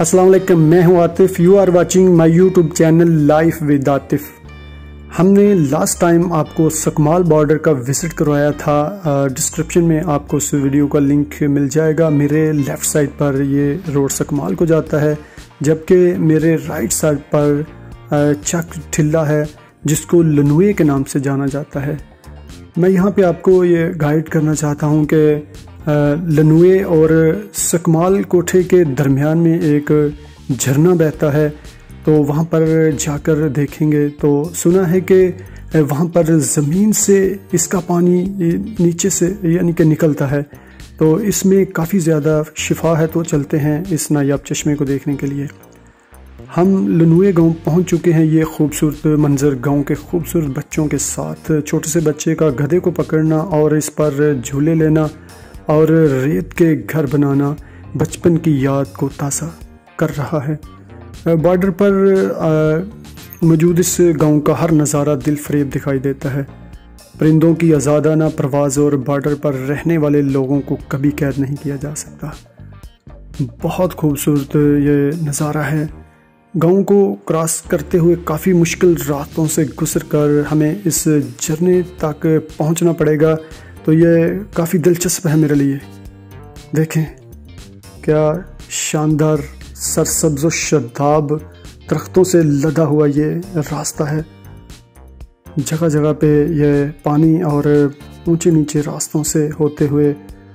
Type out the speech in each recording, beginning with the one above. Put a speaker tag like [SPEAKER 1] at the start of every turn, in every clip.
[SPEAKER 1] अस्सलाम वालेकुम, मैं हूं Atif. You are watching my YouTube channel life with Atif. हमने लास्ट टाइम आपको सकमाल बॉर्डर का विज़िट करवाया था। डिस्क्रिप्शन में आपको उस वीडियो का लिंक मिल जाएगा। मेरे लेफ़्ट साइड पर ये रोड सकमाल को जाता है, जबकि मेरे राइट साइड पर चक ठिल्ला है, जिसको लनुए के नाम से जाना जाता है। मैं यहाँ पे आपको ये गाइड करना चाहता हूँ कि लनुए और सकमाल कोठे के दरमियान में एक झरना बहता है, तो वहाँ पर जाकर देखेंगे तो सुना है कि वहाँ पर ज़मीन से इसका पानी नीचे से यानी कि निकलता है, तो इसमें काफ़ी ज़्यादा शिफा है। तो चलते हैं इस नायाब चश्मे को देखने के लिए। हम लनुए गांव पहुंच चुके हैं। ये खूबसूरत मंजर गांव के खूबसूरत बच्चों के साथ, छोटे से बच्चे का गधे को पकड़ना और इस पर झूले लेना और रेत के घर बनाना बचपन की याद को ताज़ा कर रहा है। बॉर्डर पर मौजूद इस गांव का हर नज़ारा दिल फरेब दिखाई देता है। परिंदों की आज़ादाना परवाज़ और बॉर्डर पर रहने वाले लोगों को कभी कैद नहीं किया जा सकता। बहुत खूबसूरत ये नज़ारा है। गांव को क्रॉस करते हुए काफ़ी मुश्किल रास्तों से गुजर कर हमें इस झरने तक पहुंचना पड़ेगा, तो ये काफ़ी दिलचस्प है मेरे लिए। देखें क्या शानदार सरसब्ज़ और शदाब दरख्तों से लदा हुआ ये रास्ता है। जगह जगह पे ये पानी और ऊंचे नीचे रास्तों से होते हुए,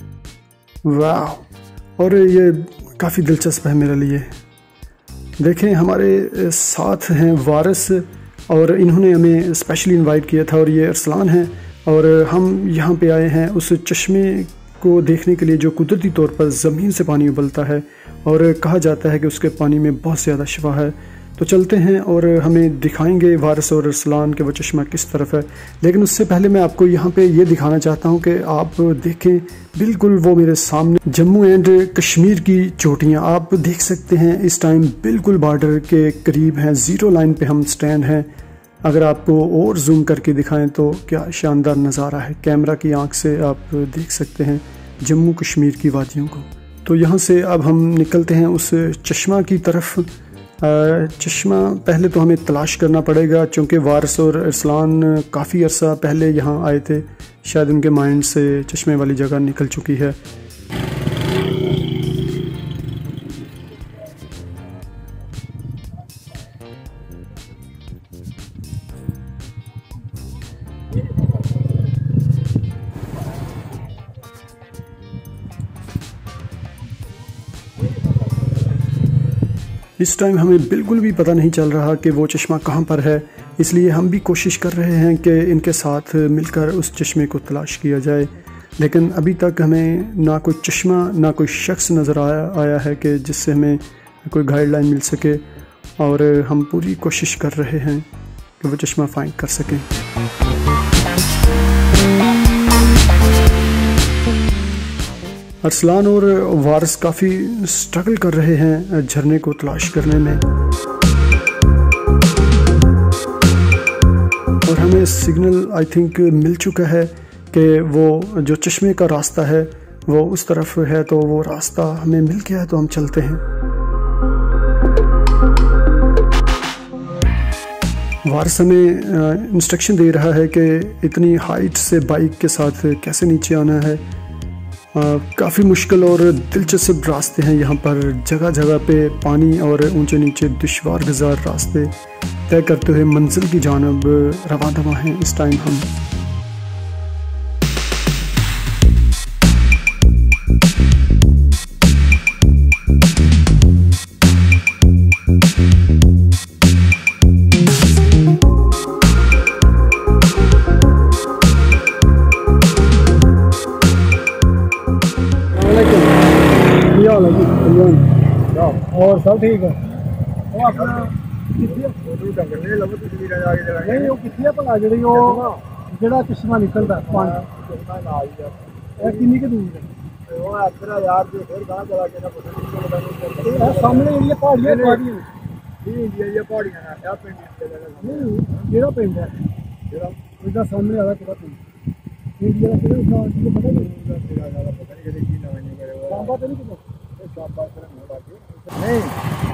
[SPEAKER 1] वाह! और ये काफ़ी दिलचस्प है मेरे लिए। देखें हमारे साथ हैं वारिस, और इन्होंने हमें स्पेशली इनवाइट किया था, और ये अरसलान हैं, और हम यहाँ पे आए हैं उस चश्मे को देखने के लिए जो कुदरती तौर पर ज़मीन से पानी उबलता है, और कहा जाता है कि उसके पानी में बहुत ज़्यादा शिफा है। तो चलते हैं और हमें दिखाएंगे वारिस और अरसलान के वो चश्मा किस तरफ है। लेकिन उससे पहले मैं आपको यहाँ पे ये दिखाना चाहता हूँ कि आप देखें बिल्कुल वो मेरे सामने जम्मू एंड कश्मीर की चोटियाँ आप देख सकते हैं। इस टाइम बिल्कुल बॉर्डर के करीब हैं, ज़ीरो लाइन पे हम स्टैंड हैं। अगर आपको और जूम करके दिखाएं तो क्या शानदार नज़ारा है। कैमरा की आंख से आप देख सकते हैं जम्मू कश्मीर की वादियों को। तो यहाँ से अब हम निकलते हैं उस चश्मा की तरफ। चश्मा पहले तो हमें तलाश करना पड़ेगा, चूँकि वारिस और अरसलान काफ़ी अरसा पहले यहाँ आए थे, शायद उनके माइंड से चश्मे वाली जगह निकल चुकी है। इस टाइम हमें बिल्कुल भी पता नहीं चल रहा कि वो चश्मा कहाँ पर है, इसलिए हम भी कोशिश कर रहे हैं कि इनके साथ मिलकर उस चश्मे को तलाश किया जाए। लेकिन अभी तक हमें ना कोई चश्मा ना कोई शख्स नज़र आया है कि जिससे हमें कोई गाइडलाइन मिल सके, और हम पूरी कोशिश कर रहे हैं कि वो चश्मा फाइंड कर सकें। अरसलान और वारिस काफ़ी स्ट्रगल कर रहे हैं झरने को तलाश करने में, और हमें सिग्नल आई थिंक मिल चुका है कि वो जो चश्मे का रास्ता है वो उस तरफ है। तो वो रास्ता हमें मिल गया है, तो हम चलते हैं। वारिस हमें इंस्ट्रक्शन दे रहा है कि इतनी हाइट से बाइक के साथ कैसे नीचे आना है। काफ़ी मुश्किल और दिलचस्प रास्ते हैं यहाँ पर। जगह जगह पे पानी और ऊंचे नीचे दुश्वार गुजार रास्ते तय करते हुए मंजिल की जानब रवाना हैं इस टाइम हम।
[SPEAKER 2] और सब ठीक है। नहीं वो कितने भला जी जो चश्मा निकलता किन्नी के दूर सामने पहाड़ियां जो पिंड है सामने आया तेरा पिंड इंडिया पता नहीं नहीं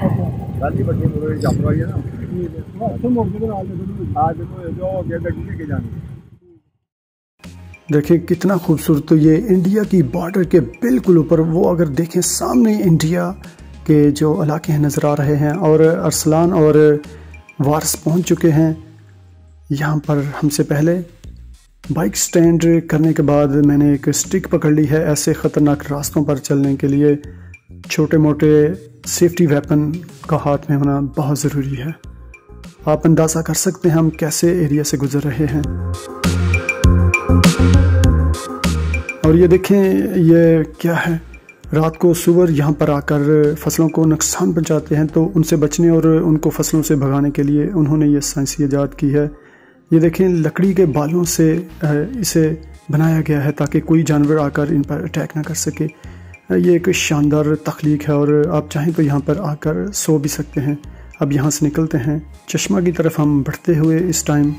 [SPEAKER 3] गाली बड़ी मुझे जाम रही है ना।
[SPEAKER 2] अच्छा मौके पर आज
[SPEAKER 3] जो गड्डी लेके जानी।
[SPEAKER 1] देखिए कितना खूबसूरत, तो ये इंडिया की बॉर्डर के बिल्कुल ऊपर, वो अगर देखें सामने इंडिया के जो इलाके हैं नज़र आ रहे हैं, और अरसलान और वारस पहुंच चुके हैं यहाँ पर हमसे पहले। बाइक स्टैंड करने के बाद मैंने एक स्टिक पकड़ ली है। ऐसे ख़तरनाक रास्तों पर चलने के लिए छोटे मोटे सेफ्टी वेपन का हाथ में होना बहुत ज़रूरी है। आप अंदाज़ा कर सकते हैं हम कैसे एरिया से गुज़र रहे हैं। और ये देखें, ये क्या है, रात को सुअर यहाँ पर आकर फसलों को नुकसान पहुँचाते हैं, तो उनसे बचने और उनको फसलों से भगाने के लिए उन्होंने ये साइंसी ईजाद की है। ये देखें, लकड़ी के बालों से इसे बनाया गया है ताकि कोई जानवर आकर इन पर अटैक ना कर सके। ये एक शानदार तख्लीक है और आप चाहें तो यहाँ पर आकर सो भी सकते हैं। अब यहाँ से निकलते हैं चश्मा की तरफ हम बढ़ते हुए। इस टाइम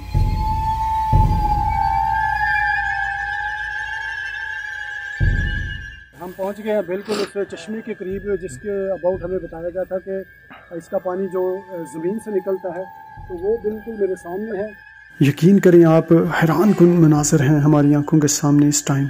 [SPEAKER 2] हम पहुंच गए हैं बिल्कुल उस चश्मे के करीब जिसके अबाउट हमें बताया गया था कि इसका पानी जो ज़मीन से निकलता है, तो वो बिल्कुल मेरे सामने है।
[SPEAKER 1] यकीन करें आप, हैरान कुन मनाज़र हैं हमारी आंखों के सामने इस टाइम।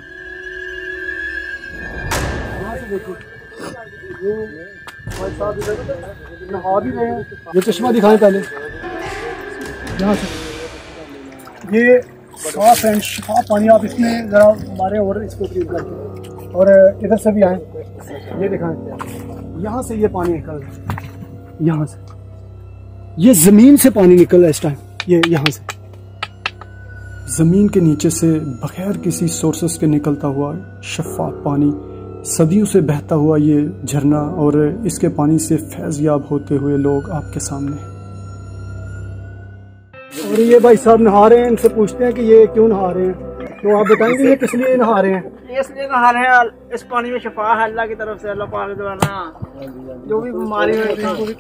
[SPEAKER 2] यहाँ से देखो, ये भाई साहब इधर नहा भी रहे हैं। ये चश्मा दिखाएं पहले। यहाँ से ये साफ एंड शफाफ पानी, आप इसमें ज़रा हमारे और इसको करीब करके, और इधर से भी आए, ये दिखाएं। यहाँ से ये पानी निकल रहा है, यहाँ से ये ज़मीन से पानी निकल रहा है इस टाइम। ये यहाँ से
[SPEAKER 1] ज़मीन के नीचे से बगैर किसी सोर्सेस के निकलता हुआ शफाफ पानी, सदियों से बहता हुआ ये झरना, और इसके पानी से फैज़याब होते हुए लोग आपके सामने।
[SPEAKER 2] और ये भाई साहब नहा रहे हैं, इनसे पूछते हैं कि ये क्यों नहा रहे हैं, तो आप बताएंगे ये किस लिए नहा रहे हैं?
[SPEAKER 4] इसलिए नहा रहे हैं, इस पानी में शफा है अल्लाह की तरफ से। अल्लाह पाक जो है ना, जो भी बीमारी है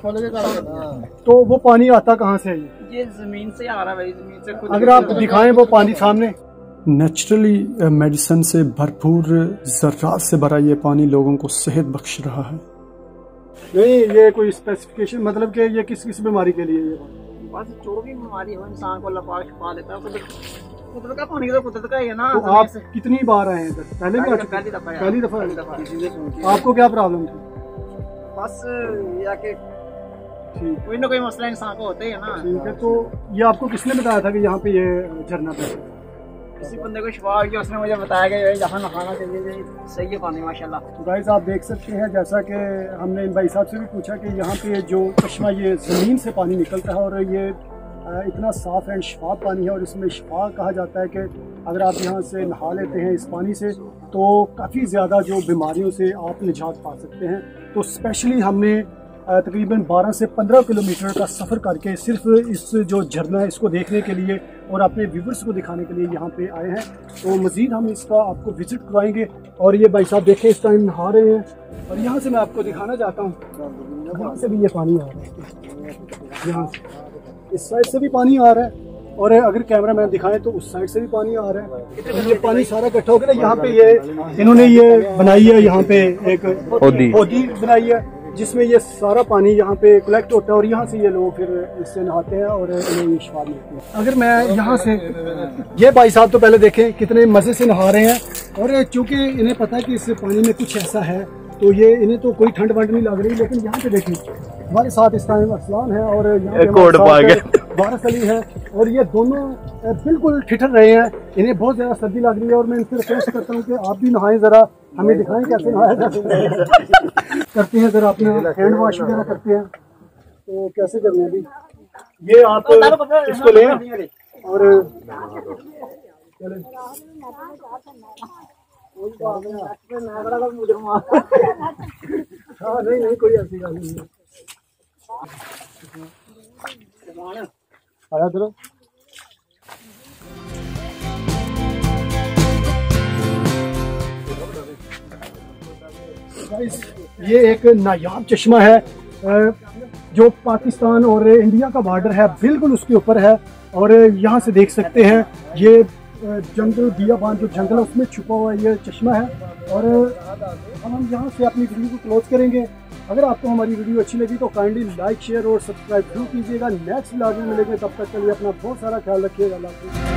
[SPEAKER 2] तो वो पानी आता कहाँ से है?
[SPEAKER 4] ये जमीन से आ रहा है भाई, जमीन से खुद।
[SPEAKER 2] अगर आप दिखाएं वो पानी सामने,
[SPEAKER 1] नेचुरली मेडिसिन से भरपूर ज़र्रात से भरा ये पानी लोगों को सेहत बख्श रहा है।
[SPEAKER 2] नहीं ये कोई स्पेसिफिकेशन, मतलब कि ये किस किस बीमारी के लिए ये पानी?
[SPEAKER 4] बस जो भी बीमारी हो इंसान को अल्लाह पाक शफा देता है। कुदरत का पानी तो कुदरत का ही है ना।
[SPEAKER 2] तो आप कितनी बार आए हैं इधर? पहले भी आ चुके? पहली दफा। आपको क्या प्रॉब्लम थी?
[SPEAKER 4] बस ये कि कोई ना कोई मसला इंसान को होता ही है ना।
[SPEAKER 2] ठीक है, तो ये आपको किसने बताया था कि यहाँ पे ये झरना पे?
[SPEAKER 4] किसी बंदे को शफा किया, उसने मुझे बताया कि यहाँ नहाना चाहिए, सही है पानी माशाल्लाह।
[SPEAKER 2] तो गाइस आप देख सकते हैं, जैसा कि हमने इन भाई साहब से भी पूछा कि यहाँ पे जो चश्मा ये ज़मीन से पानी निकलता है, और ये इतना साफ़ एंड शफाफ पानी है, और इसमें शफा कहा जाता है कि अगर आप यहाँ से नहा लेते हैं इस पानी से, तो काफ़ी ज़्यादा जो बीमारियों से आप निजात पा सकते हैं। तो स्पेशली हमने तकरीबन 12 से 15 किलोमीटर का सफ़र करके सिर्फ इस जो झरना है इसको देखने के लिए और अपने व्यूवर्स को दिखाने के लिए यहाँ पे आए हैं। तो मज़ीद हम इसका आपको विज़िट करवाएंगे। और ये भाई साहब देखें, इस टाइम नहा रहे हैं, और यहाँ से मैं आपको दिखाना चाहता हूँ, यहाँ से भी ये पानी आ रहा है, यहाँ से इस साइड से भी पानी आ रहा है, और अगर कैमरा मैन दिखाएं तो उस साइड से भी पानी आ रहा है। तो ये पानी सारा इकट्ठा हो गया। यहाँ पे ये इन्होंने ये बनाई है, यहाँ पे एक होदी बनाई है जिसमें ये सारा पानी यहाँ पे कलेक्ट होता है, और यहाँ से ये लोग फिर इससे नहाते हैं और इन्हें ये शफा मिलती है। अगर मैं यहाँ से, ये भाई साहब तो पहले देखें कितने मज़े से नहा रहे हैं, और चूँकि इन्हें पता है कि इस पानी में कुछ ऐसा है, तो ये इन्हें तो कोई ठंड वंड नहीं लग रही। लेकिन यहाँ पे देखें, हमारे साथ इस टाइम अरसलान है और यहाँ पे वारस अली है, और ये दोनों बिल्कुल ठिठर रहे हैं, इन्हें बहुत ज़्यादा सर्दी लग रही है। और मैं इनसे रिक्वेस्ट करता हूँ कि आप भी नहाएं, ज़रा हमें दिखाएं कैसे नहाया करते हैं, ज़रा अपना हैंड वॉश वगैरह करते हैं, तो कैसे करते हैं अभी। ये आप इसको लें और हाँ नहीं कोई ऐसी बात नहीं है। आया जरा। ये एक नायाब चश्मा है जो पाकिस्तान और इंडिया का बॉर्डर है, बिल्कुल उसके ऊपर है। और यहाँ से देख सकते हैं ये जंगल बियाबान जो जंगल है उसमें छुपा हुआ ये चश्मा है। और हम यहाँ से अपनी वीडियो को क्लोज करेंगे। अगर आपको हमारी वीडियो अच्छी लगी तो काइंडली लाइक शेयर और सब्सक्राइब जरूर कीजिएगा। नेक्स्ट व्लॉग में मिलेंगे, तब तक के लिए अपना बहुत सारा ख्याल रखिएगा। अल्लाह हाफ़िज़।